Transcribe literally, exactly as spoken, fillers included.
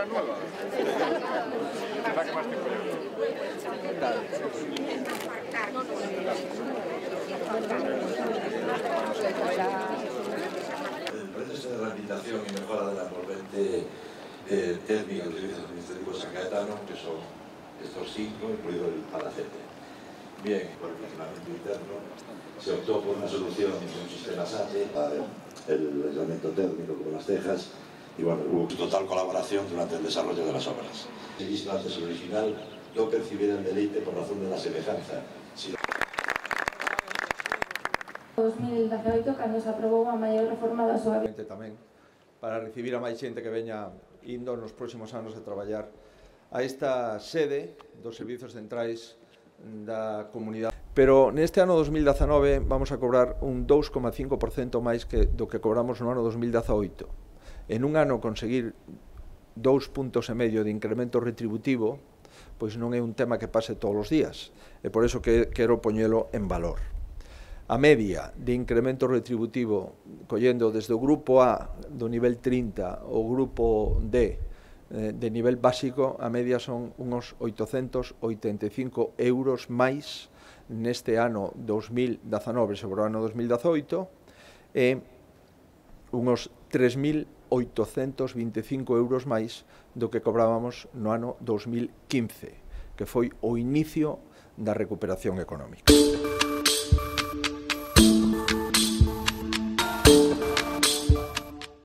nueva. Es la que más tiempo lleva. El proceso de rehabilitación y mejora de la envolvente eh, térmica de los servicios administrativos San Caetano, que son estos cinco, incluido el palacete. Bien, por el funcionamiento interno se optó por una solución de un sistema S A T, el aislamiento térmico con las cejas, y bueno, hubo total colaboración durante el desarrollo de las obras. He visto antes el original, yo percibiera el deleite por razón de la semejanza. Si dos mil dieciocho, cando se aprobou a maior reforma da súa vida. Tamén para recibir a máis xente que veña indo nos próximos anos a traballar a esta sede dos servizos centrais da comunidade. Pero neste ano dos mil dezanove vamos a cobrar un dous coma cinco por cento máis que do que cobramos no ano dos mil dezaoito. En un ano conseguir dous puntos e medio de incremento retributivo, pois non é un tema que pase todos os días, e por iso que quero poñelo en valor. A media de incremento retributivo, collendo desde o grupo A do nivel trinta ao grupo D de nivel básico, a media son uns oitocentos oitenta e cinco euros máis neste ano dos mil dezanove sobre o ano dos mil dezaoito e uns tres mil oitocentos vinte e cinco euros máis do que cobrábamos no ano dos mil quince, que foi o inicio da recuperación económica.